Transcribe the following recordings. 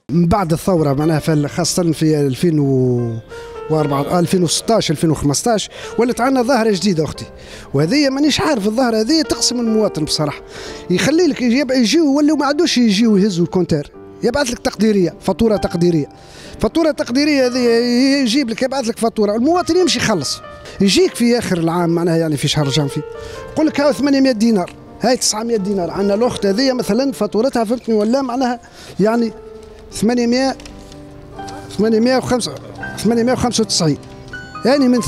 من بعد الثورة معناها خاصة في 2004 2016 2015 ولات عندنا ظاهرة جديدة أختي، وهذه مانيش عارف الظاهرة هذه تقسم المواطن بصراحة. يخلي لك يجيو يولوا ما عادوش يجيو يهزوا الكونتير، يبعث لك تقديرية، فاتورة تقديرية. فاتورة تقديرية هذه يجيب لك يبعث لك فاتورة، المواطن يمشي يخلص، يجيك في آخر العام معناها يعني في شهر جانفي يقول لك هاو 800 دينار، هاي 900 دينار. عندنا الأخت هذه مثلا فاتورتها فهمتني ولا معناها يعني 895 يعني من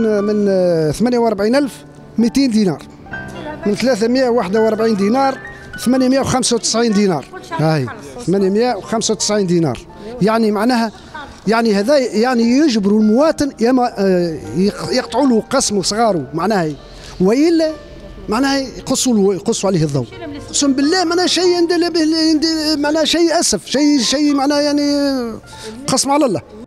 48200 دينار، من 341 دينار 895 دينار، هاي 895 دينار. يعني معناها يعني هذا يعني يجبروا المواطن ياما يقطعوا له قسمه صغاره معناها، والا معناها يقصوا عليه الضوء. اقسم بالله معناها شيء معناها شيء اسف، شيء معناها يعني قسم على الله.